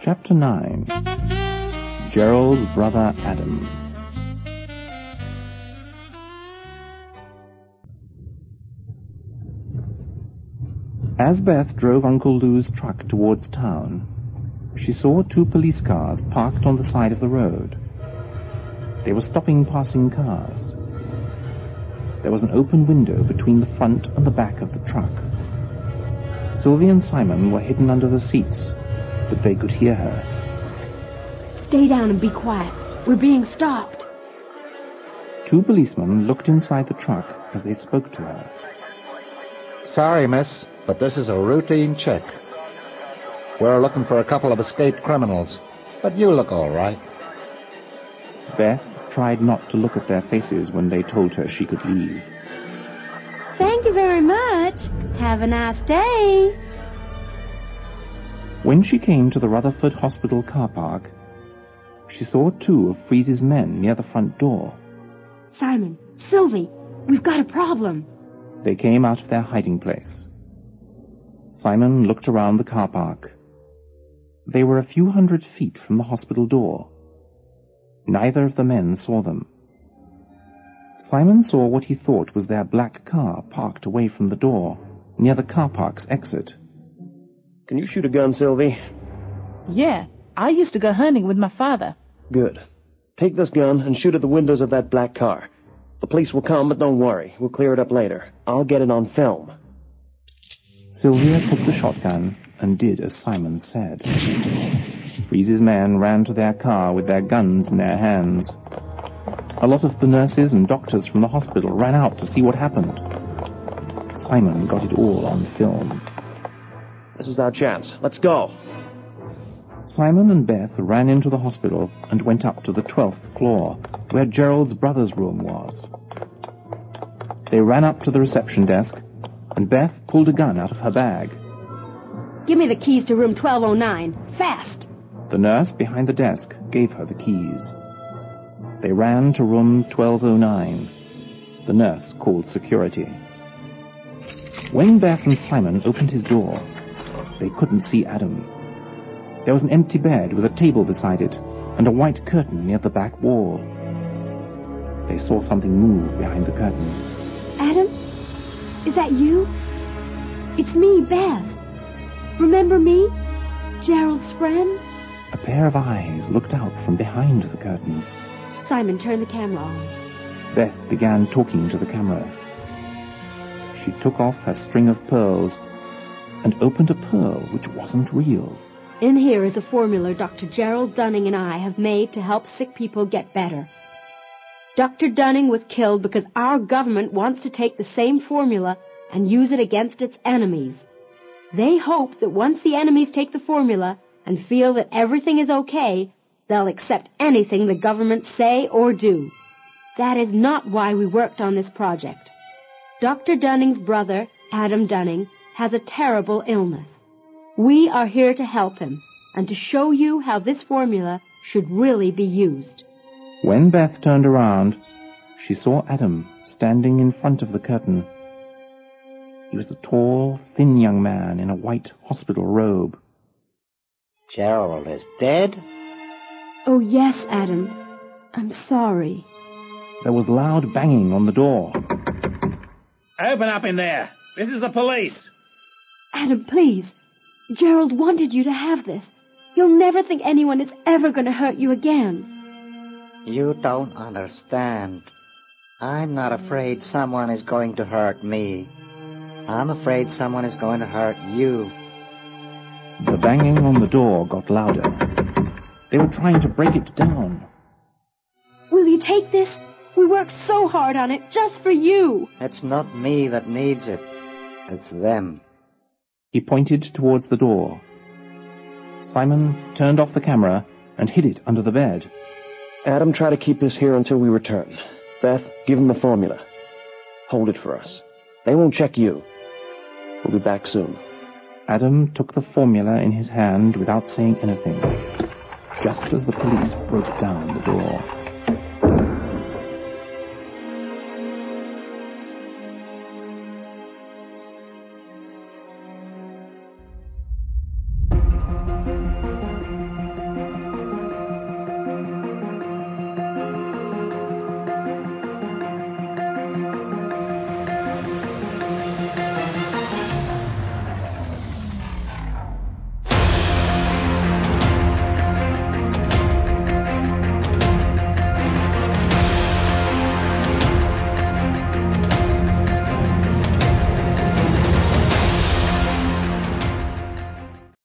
Chapter 9. Gerald's Brother Adam. As Beth drove Uncle Lou's truck towards town, she saw 2 police cars parked on the side of the road. They were stopping passing cars. There was an open window between the front and the back of the truck. Sylvie and Simon were hidden under the seats, but they could hear her. Stay down and be quiet. We're being stopped. 2 policemen looked inside the truck as they spoke to her. Sorry, miss, but this is a routine check. We're looking for a couple of escaped criminals, but you look all right. Beth tried not to look at their faces when they told her she could leave. Thank you very much. Have a nice day. When she came to the Rutherford Hospital car park, she saw 2 of Freeze's men near the front door. Simon, Sylvie, we've got a problem. They came out of their hiding place. Simon looked around the car park. They were a few hundred feet from the hospital door. Neither of the men saw them. Simon saw what he thought was their black car parked away from the door, near the car park's exit. Can you shoot a gun, Sylvie? Yeah, I used to go hunting with my father. Good. Take this gun and shoot at the windows of that black car. The police will come, but don't worry. We'll clear it up later. I'll get it on film. Sylvia took the shotgun and did as Simon said. Freeze's men ran to their car with their guns in their hands. A lot of the nurses and doctors from the hospital ran out to see what happened. Simon got it all on film. This is our chance. Let's go. Simon and Beth ran into the hospital and went up to the 12th floor, where Gerald's brother's room was. They ran up to the reception desk, and Beth pulled a gun out of her bag. Give me the keys to room 1209. Fast! The nurse behind the desk gave her the keys. They ran to room 1209. The nurse called security. When Beth and Simon opened his door, they couldn't see Adam. There was an empty bed with a table beside it and a white curtain near the back wall. They saw something move behind the curtain. Adam? Is that you? It's me, Beth. Remember me? Gerald's friend? A pair of eyes looked out from behind the curtain. Simon, turn the camera on. Beth began talking to the camera. She took off her string of pearls and opened a pearl which wasn't real. In here is a formula Dr. Gerald Dunning and I have made to help sick people get better. Dr. Dunning was killed because our government wants to take the same formula and use it against its enemies. They hope that once the enemies take the formula and feel that everything is okay, they'll accept anything the government say or do. That is not why we worked on this project. Dr. Dunning's brother, Adam Dunning, has a terrible illness. We are here to help him and to show you how this formula should really be used. When Beth turned around, she saw Adam standing in front of the curtain. He was a tall, thin young man in a white hospital robe. Gerald is dead? Oh, yes, Adam. I'm sorry. There was loud banging on the door. Open up in there. This is the police. Adam, please. Gerald wanted you to have this. You'll never think anyone is ever going to hurt you again. You don't understand. I'm not afraid someone is going to hurt me. I'm afraid someone is going to hurt you. The banging on the door got louder. They were trying to break it down. Will you take this? We worked so hard on it just for you. It's not me that needs it. It's them. He pointed towards the door. Simon turned off the camera and hid it under the bed. Adam, try to keep this here until we return. Beth, give him the formula. Hold it for us. They won't check you. We'll be back soon. Adam took the formula in his hand without saying anything, just as the police broke down the door.